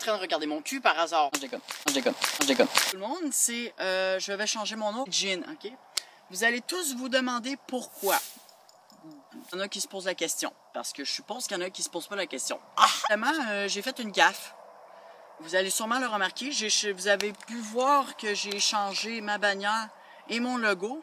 train de regarder mon cul par hasard. Je déconne. Tout le monde, c'est je vais changer mon nom Jin, ok? Vous allez tous vous demander pourquoi. Il y en a qui se posent la question, parce que je suppose qu'il y en a qui se posent pas la question. Vraiment, j'ai fait une gaffe. Vous allez sûrement le remarquer, vous avez pu voir que j'ai changé ma bannière et mon logo.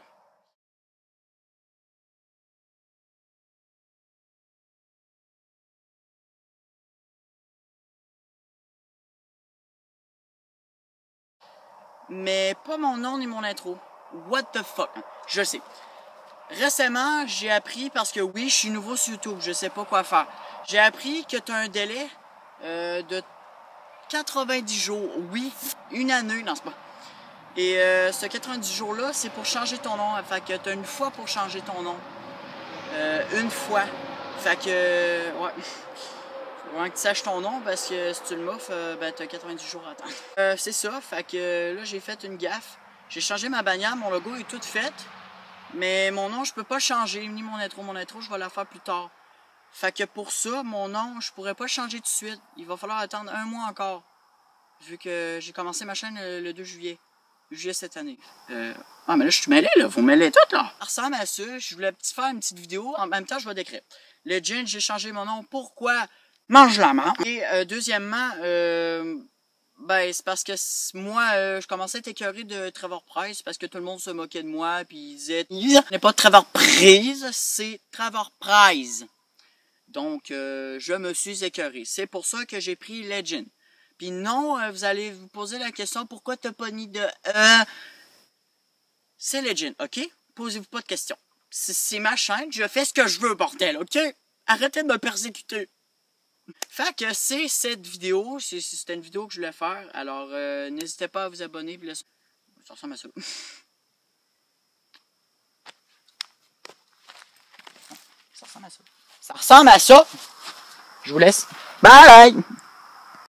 Mais pas mon nom ni mon intro. What the fuck? Je sais. Récemment, j'ai appris, parce que oui, je suis nouveau sur YouTube, je sais pas quoi faire. J'ai appris que tu as un délai de 90 jours. Oui, une année, non, c'est pas. Et ce 90 jours-là, c'est pour changer ton nom. Fait que tu as une fois pour changer ton nom. Une fois. Fait que, ouais. Faut vraiment que tu saches ton nom, parce que si tu le moffes, ben t'as 90 jours à attendre. C'est ça, fait que là, j'ai fait une gaffe. J'ai changé ma bannière, mon logo est tout fait. Mais mon nom, je peux pas changer, ni mon intro. Mon intro, je vais la faire plus tard. Fait que pour ça, mon nom, je pourrais pas changer tout de suite. Il va falloir attendre un mois encore. Vu que j'ai commencé ma chaîne le 2 juillet. Juillet cette année. Ah, mais là, je suis mêlé, là. Vous mêlez tout, là. Ça ressemble à ça. Je voulais faire une petite vidéo. En même temps, je vais décrire. Le Jin, j'ai changé mon nom. Pourquoi? Mange la main. Et deuxièmement, ben, c'est parce que moi, je commençais à être écœuré de Trevor Price parce que tout le monde se moquait de moi. Puis ils disaient, ce n'est pas Trevor Price, c'est Trevor Price. Donc, je me suis écœuré. C'est pour ça que j'ai pris Legend. Puis non, vous allez vous poser la question, pourquoi t'as pas mis de c'est Legend, ok? Posez-vous pas de questions. C'est ma chaîne, je fais ce que je veux, bordel, ok? Arrêtez de me persécuter. Fait que c'est cette vidéo, c'était une vidéo que je voulais faire, alors n'hésitez pas à vous abonner. Puis là, ça ressemble à ça. Ça ressemble à ça. Ça ressemble à ça. Je vous laisse. Bye!